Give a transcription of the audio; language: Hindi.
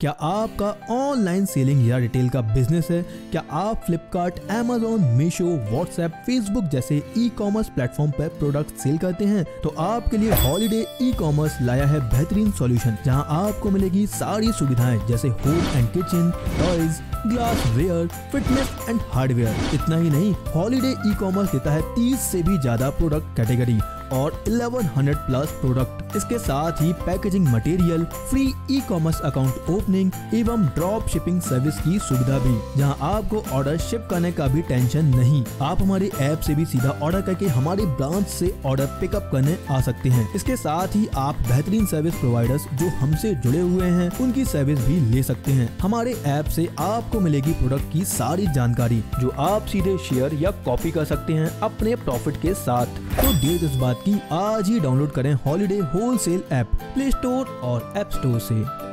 क्या आपका ऑनलाइन सेलिंग या रिटेल का बिजनेस है? क्या आप Flipkart, Amazon, Meesho, WhatsApp, Facebook जैसे ई कॉमर्स प्लेटफॉर्म पर प्रोडक्ट सेल करते हैं? तो आपके लिए हॉलिडे ई कॉमर्स लाया है बेहतरीन सॉल्यूशन, जहां आपको मिलेगी सारी सुविधाएं जैसे home and kitchen, toys, glassware, fitness and hardware. इतना ही नहीं, हॉलिडे ई कॉमर्स देता है 30 से भी ज्यादा प्रोडक्ट कैटेगरी और 1100 प्लस प्रोडक्ट। इसके साथ ही packaging material, free e commerce account opening एवं ड्रॉप शिपिंग सर्विस की सुविधा भी, जहां आपको ऑर्डर शिप करने का भी टेंशन नहीं। आप हमारे ऐप से भी सीधा ऑर्डर करके हमारे ब्रांच से ऑर्डर पिकअप करने आ सकते हैं। इसके साथ ही आप बेहतरीन सर्विस प्रोवाइडर्स जो हमसे जुड़े हुए हैं उनकी सर्विस भी ले सकते हैं। हमारे ऐप से आपको मिलेगी प्रोडक्ट की सारी जानकारी जो आप सीधे शेयर या कॉपी कर सकते हैं अपने प्रॉफिट के साथ। तो देर किस बात की, आज ही डाउनलोड करें holiday wholesale app play store और ऐप स्टोर से।